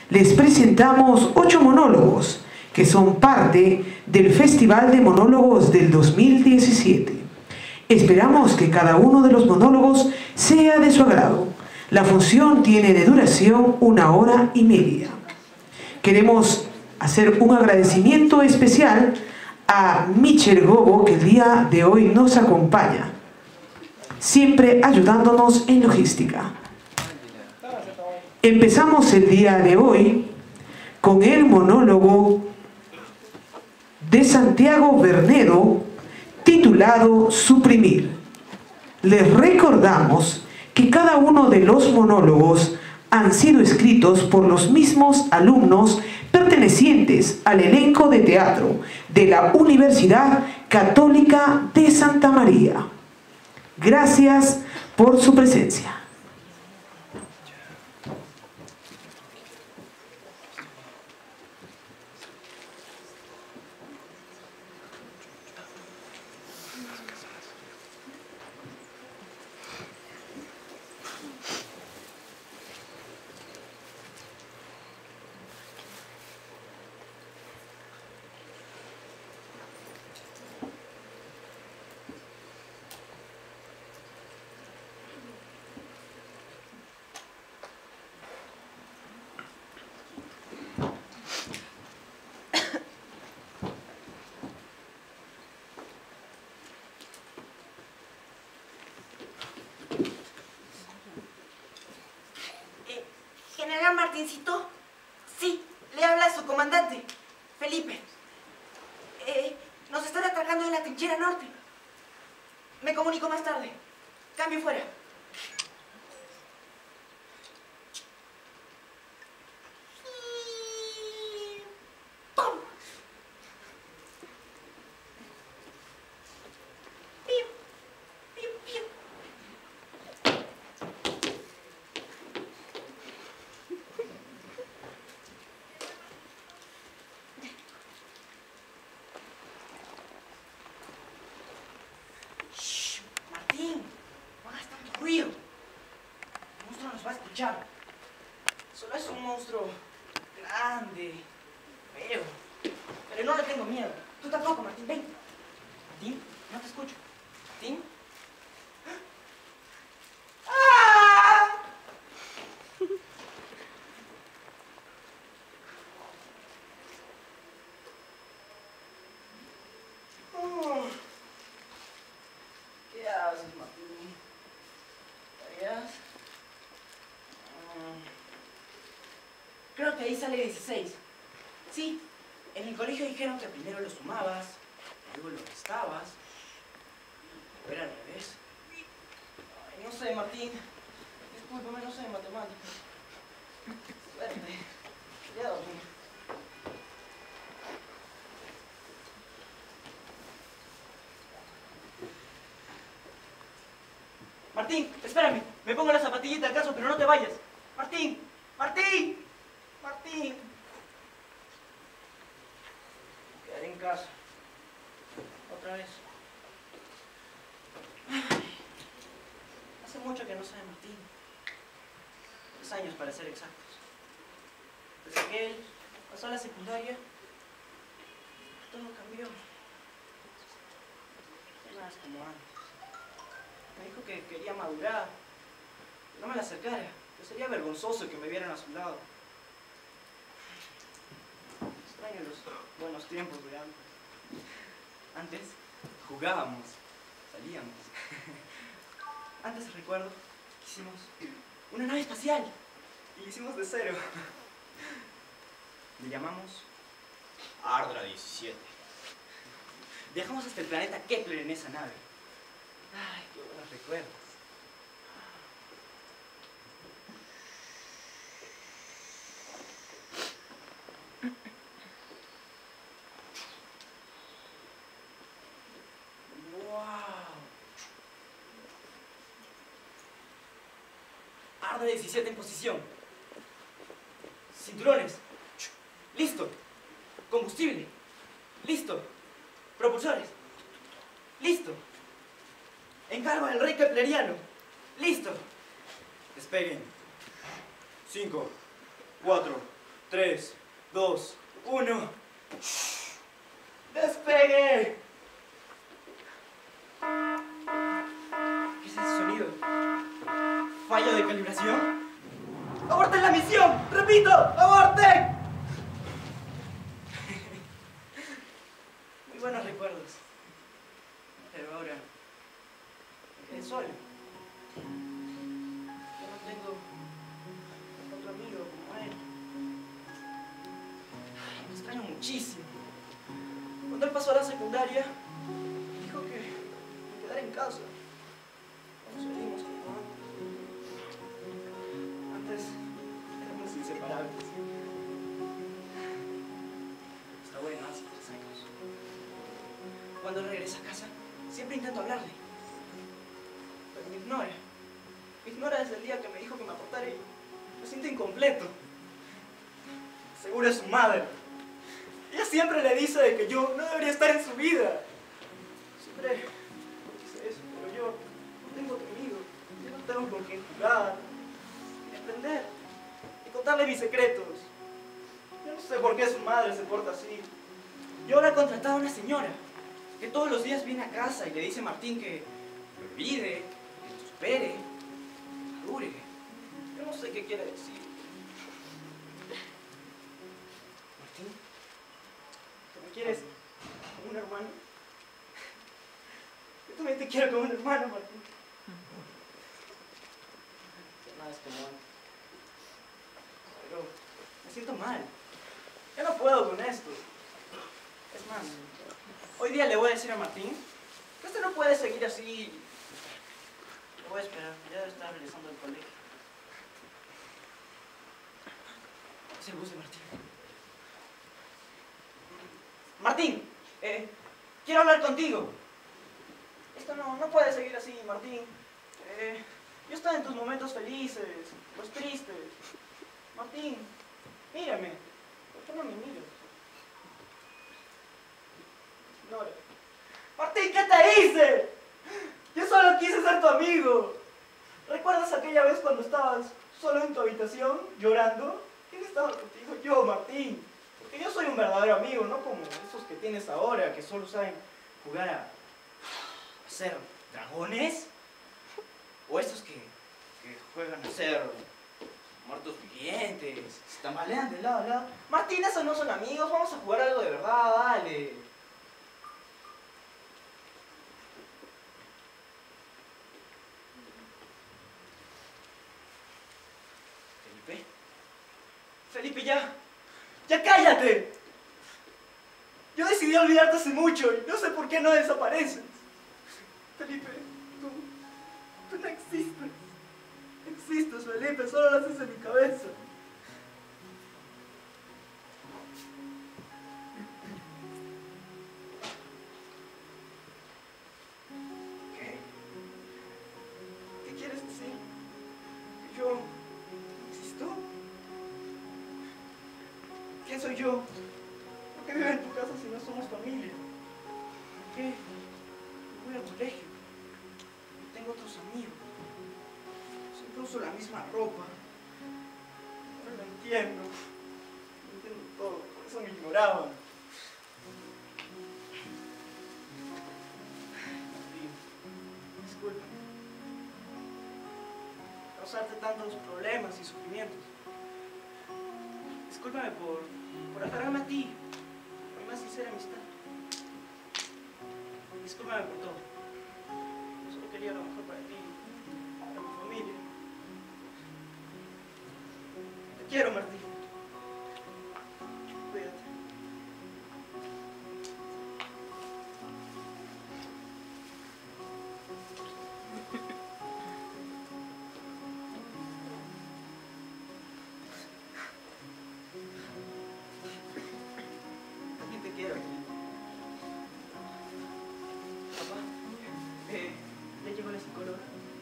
les presentamos 8 monólogos que son parte del Festival de Monólogos del 2017. Esperamos que cada uno de los monólogos sea de su agrado. La función tiene de duración 1 hora y media. Queremos hacer un agradecimiento especial a Michel Gobo, que el día de hoy nos acompaña, siempre ayudándonos en logística. Empezamos el día de hoy con el monólogo de Santiago Bernedo titulado Suprimir. Les recordamos que cada uno de los monólogos han sido escritos por los mismos alumnos pertenecientes al elenco de teatro de la Universidad Católica de Santa María. Gracias por su presencia. General Martincito, sí, le habla a su comandante, Felipe. Nos están atacando en la trinchera norte. Me comunico más tarde. Cambio fuera. ¡Pum! ¡Piu! ¡Piu, piu! Ruido. El monstruo nos va a escuchar. Solo es un monstruo grande, feo. Pero no le tengo miedo. Tú tampoco, Martín. Ven. Martín, no te escucho. Martín. ¡Ah! ¿Qué haces, Martín? Creo que ahí sale 16. Sí, en el colegio dijeron que primero lo sumabas, luego lo restabas. ¿O era al revés? Ay, no sé, Martín. Discúlpame, no sé de matemáticas. Suerte. Voy a dormir. Martín, espérame. Me pongo la zapatillita al caso, pero no te vayas. Martín, Martín, Martín. Me quedaré en casa. Otra vez. Ay, hace mucho que no sé de Martín. 3 años para ser exactos. Desde que él pasó a la secundaria, todo cambió. No es como antes. Me dijo que quería madurar, que no me la acercara, que sería vergonzoso que me vieran a su lado. Extraño los buenos tiempos de antes. Antes jugábamos, salíamos. Antes recuerdo que hicimos una nave espacial y la hicimos de cero. Le llamamos Ardra 17. Viajamos hasta el planeta Kepler en esa nave. Ay, qué buenos recuerdos. ¡Wow! Ardra 17 en posición. Cinturones. Listo. Combustible. Listo. Propulsores. Listo. Encargo al rey kepleriano. Listo. Despeguen. 5, 4, 3, 2, 1. ¡Despegue! ¿Qué es ese sonido? ¿Fallo de calibración? ¡Aborten la misión! ¡Repito! ¡Aborten! Muy buenos recuerdos. Pero ahora me quedé solo. Ya no tengo otro amigo como él. Me extraño muchísimo. Cuando él pasó a la secundaria, dijo que me quedara en casa. Cuando salimos con mamá. Antes éramos inseparables. Está bueno, hace 3 años. Cuando él regresa a casa, siempre intento hablarle. Pero me ignora. Me ignora desde el día que me dijo que me aportara y me siento incompleto. Seguro es su madre. Ella siempre le dice de que yo no debería estar en su vida. Siempre dice eso, pero yo no tengo otro amigo. Yo no tengo con quien jugar, ni aprender, ni contarle mis secretos. Yo no sé por qué su madre se porta así. Yo ahora he contratado a una señora que todos los días viene a casa y le dice a Martín que me olvide, que me supere, que madure. Yo no sé qué quiere decir. Martín, ¿me quieres como un hermano? Yo también te quiero como un hermano, Martín. Ya nada es como antes. Pero me siento mal. Ya no puedo con esto. Es más, hoy día le voy a decir a Martín que esto no puede seguir así. Lo voy a esperar, ya debe estar regresando del colegio. Es el bus de Martín. Martín, quiero hablar contigo. Esto no puede seguir así, Martín. Yo estoy en tus momentos felices, los tristes. Martín, mírame. ¿Por qué no me miras? Ignora. Martín, ¿qué te hice? Yo solo quise ser tu amigo. ¿Recuerdas aquella vez cuando estabas solo en tu habitación, llorando? ¿Quién estaba contigo? Yo, Martín. Porque yo soy un verdadero amigo, no como esos que tienes ahora, que solo saben jugar a ser dragones. O esos que juegan a ser muertos vivientes, se tambalean de lado a lado. Martín, esos no son amigos, vamos a jugar algo de verdad, dale. Felipe, ya cállate. Yo decidí olvidarte hace mucho y no sé por qué no desapareces. Felipe, tú no existes. No existes, Felipe, solo lo haces en mi cabeza. ¿Qué? ¿Qué quieres decir? ¿Que yo no existo? ¿Quién soy yo? ¿Por qué vivo en tu casa si no somos familia? ¿Por qué voy al colegio? No tengo otros amigos. Siempre uso la misma ropa. Ahora lo entiendo. Lo entiendo todo. Por eso me ignoraban. Martín, discúlpame. Causarte tantos problemas y sufrimientos. Discúlpame por aferrarme a ti, por mi más sincera amistad. Discúlpame por todo. Yo solo quería lo mejor para ti, para mi familia. Te quiero, Martín. Cuídate. También te quiero. Papá, ¿ya llegó la psicóloga?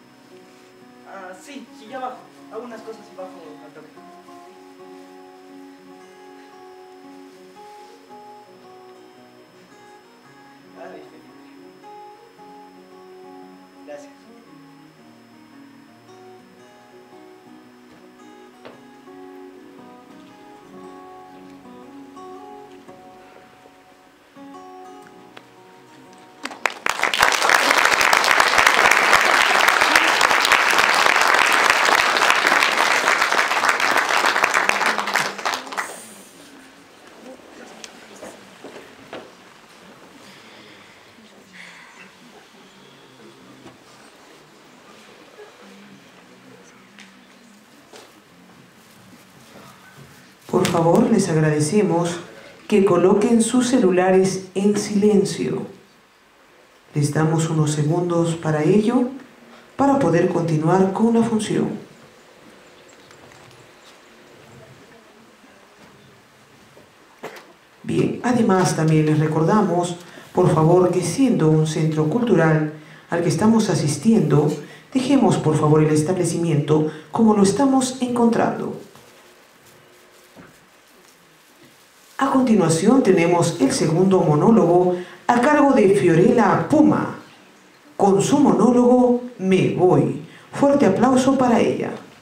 Sí, ya bajo. Hago unas cosas y bajo al toque. Ay, Felipe. Gracias. Por favor, les agradecemos que coloquen sus celulares en silencio. Les damos unos segundos para ello, para poder continuar con la función. Bien, además también les recordamos, por favor, que siendo un centro cultural al que estamos asistiendo, dejemos por favor el establecimiento como lo estamos encontrando. A continuación tenemos el segundo monólogo a cargo de Fiorella Puma, con su monólogo Me Voy. Fuerte aplauso para ella.